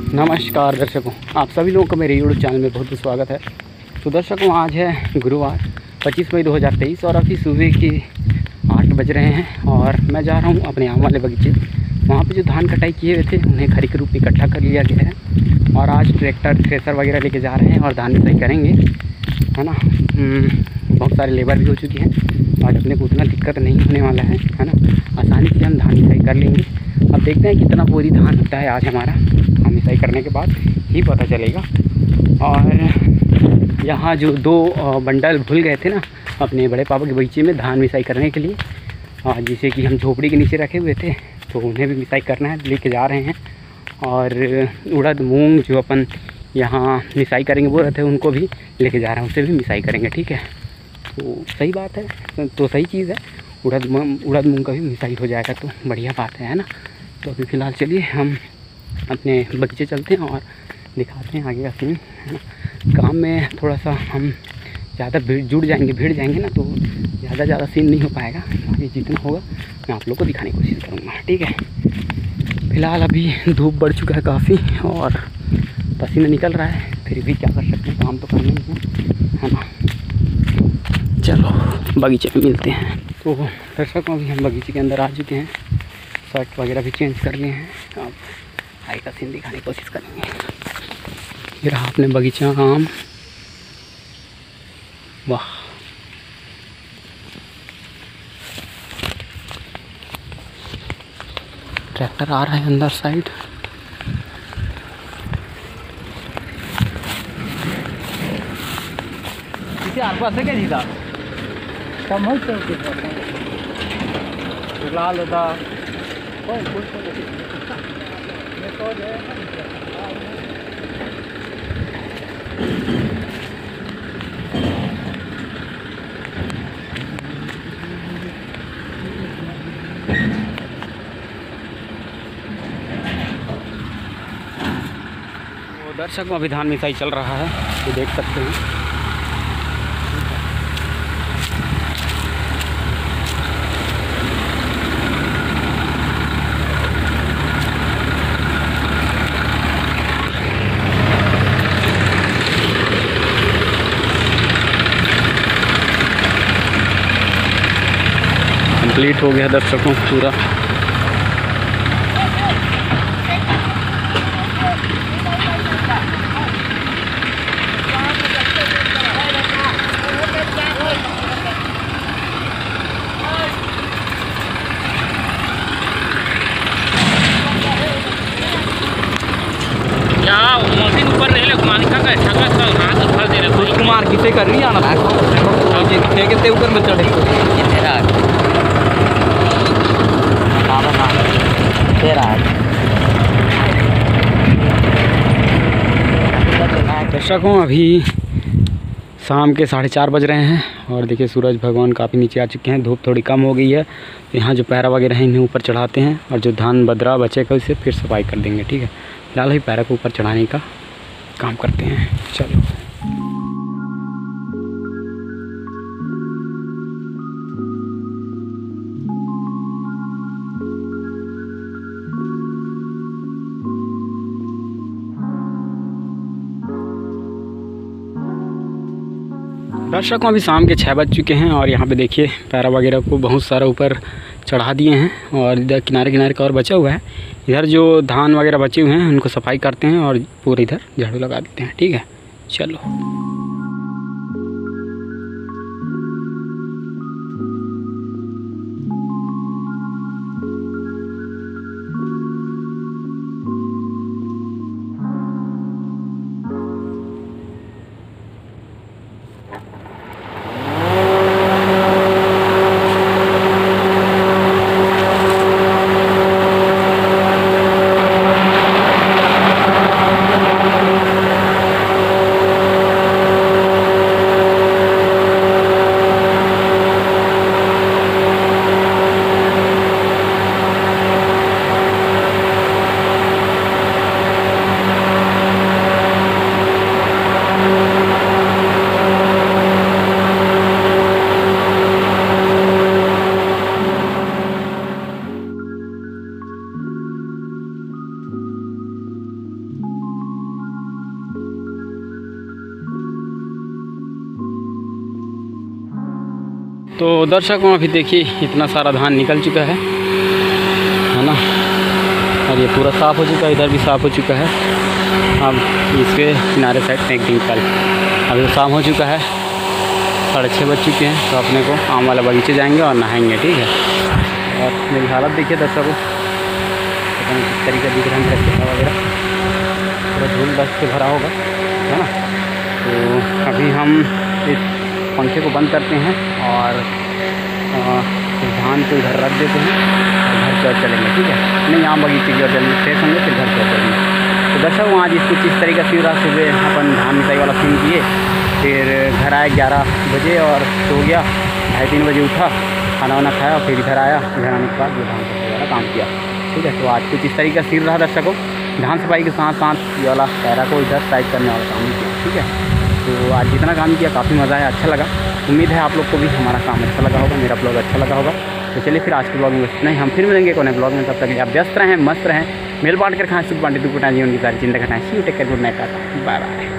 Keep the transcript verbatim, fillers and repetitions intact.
नमस्कार दर्शकों, आप सभी लोगों का मेरे यूट्यूब चैनल में बहुत बहुत स्वागत है। तो दर्शकों, आज है गुरुवार पच्चीस मई दो हज़ार तेईस और अभी सुबह के आठ बज रहे हैं और मैं जा रहा हूँ अपने आम वाले बगीचे। वहाँ पे जो धान कटाई किए हुए थे उन्हें खरी के रूप में इकट्ठा कर लिया गया है और आज ट्रैक्टर थ्रेसर वगैरह लेके जा रहे हैं और धान सही करेंगे, है ना। बहुत सारे लेबर भी हो चुकी हैं और अपने को उतना दिक्कत नहीं होने वाला है, है ना। आसानी से हम धान सही कर लेंगे। अब देखते हैं कितना बोरी धान होता है आज हमारा, हम मिसाई करने के बाद ही पता चलेगा। और यहाँ जो दो बंडल भूल गए थे ना अपने बड़े पापा के बगीचे में धान मिसाई करने के लिए, और जिसे कि हम झोपड़ी के नीचे रखे हुए थे, तो उन्हें भी मिसाई करना है, लेके जा रहे हैं। और उड़द मूंग जो अपन यहाँ मिसाई करेंगे वो रहते हैं, उनको भी लेके जा रहे हैं, उसे भी मिसाई करेंगे, ठीक है। तो सही बात है, तो सही चीज़ है। उड़द उड़द मूंग का भी मिसाई हो जाएगा तो बढ़िया बात है, है ना। तो अभी फ़िलहाल चलिए हम अपने बगीचे चलते हैं और दिखाते हैं आगे का सीन, है ना। काम में थोड़ा सा हम ज़्यादा भीड़ जुड़ जाएंगे भीड़ जाएंगे ना, तो ज़्यादा ज़्यादा सीन नहीं हो पाएगा। बाकी जितना होगा मैं आप लोग को दिखाने की कोशिश करूँगा, ठीक है। फ़िलहाल अभी धूप बढ़ चुका है काफ़ी और पसीना निकल रहा है, फिर भी क्या कर सकते हैं, काम तो करना ही है, है ना। चलो बगीचे में मिलते हैं। तो दर्शकों, अभी हम बगीचे के अंदर आ चुके हैं, शर्ट वगैरह भी चेंज कर लिए हैं। अब आगे का सीन दिखाने की कोशिश करेंगे। ये रहा अपने बगीचा का आम, वाह। ट्रैक्टर आ रहा है अंदर साइड। पास है क्या जीता कम हो लाल होता दर्शक में अभी धान मिसाई चल रहा है, ये देख सकते हैं। कंप्लीट हो गया दर्शकों पूरा। मशीन ऊपर रहे घुमाने का कुमार किसे कर रही आना कितने ऊपर में चढ़े दर्शकों, अभी शाम के साढ़े चार बज रहे हैं और देखिए सूरज भगवान काफ़ी नीचे आ चुके हैं, धूप थोड़ी कम हो गई है। तो यहाँ जो पैरा वगैरह है इन्हें ऊपर चढ़ाते हैं और जो धान बदरा बचेगा उसे फिर सफाई कर देंगे, ठीक है। फिलहाल ही पैरा को ऊपर चढ़ाने का काम करते हैं, चलो। दर्शकों, अभी शाम के छः बज चुके हैं और यहाँ पे देखिए पैरा वगैरह को बहुत सारा ऊपर चढ़ा दिए हैं और इधर किनारे किनारे का और बचा हुआ है। इधर जो धान वगैरह बचे हुए हैं उनको सफाई करते हैं और पूरे इधर झाड़ू लगा देते हैं, ठीक है। चलो तो दर्शकों अभी देखिए इतना सारा धान निकल चुका है है ना, और ये पूरा साफ़ हो चुका है, इधर भी साफ़ हो चुका है। अब इसके किनारे साइड में एक डिंपल, अभी तो शाम हो चुका है, साढ़े छः बज चुके हैं। तो अपने को आम वाला बगीचे जाएंगे और नहाएंगे, ठीक है। और मेरी हालत देखिए दर्शकों, पता नहीं किस तरीके दिख रहा है कचरा वगैरह, पूरा धूल दस्त से भरा होगा, है ना। तो अभी हम इस पंखे को बंद करते हैं और धान को इधर रख देते हैं और घर की ओर चलेंगे, ठीक है। नहीं, आम बगीचे की ओर चलेंगे, फ्रेश होंगे फिर घर की ओर चलेंगे। तो दर्शकों आज कुछ इस तरीके से रहा, सुबह अपन धान मिसाई वाला सीन किए, फिर घर आए ग्यारह बजे और सो गया, ढाई तीन बजे उठा, खाना वाना खाया, फिर इधर आया, इधर आने के बाद धान सफाई वाला काम किया, ठीक है। तो आज कुछ इस तरीके से रहा दर्शकों, धान सफाई के साथ साथ ये वाला पैरा को इधर साइड करने वाला काम किया, ठीक है। तो आज जितना काम किया काफ़ी मज़ा आया, अच्छा लगा। उम्मीद है आप लोग को भी हमारा काम अच्छा लगा होगा, मेरा ब्लॉग अच्छा लगा होगा। तो चलिए फिर आज के ब्लॉग में बस इतना ही, हम फिर मिलेंगे कोने ब्लॉग में। तब तक आप व्यस्त रहें, मस्त रहें, मेल बांट कर खाएं, सुख बांटे दुख बटाएं, जीवन की सारी चिंता घटाएं। See you take care, good night, bye bye.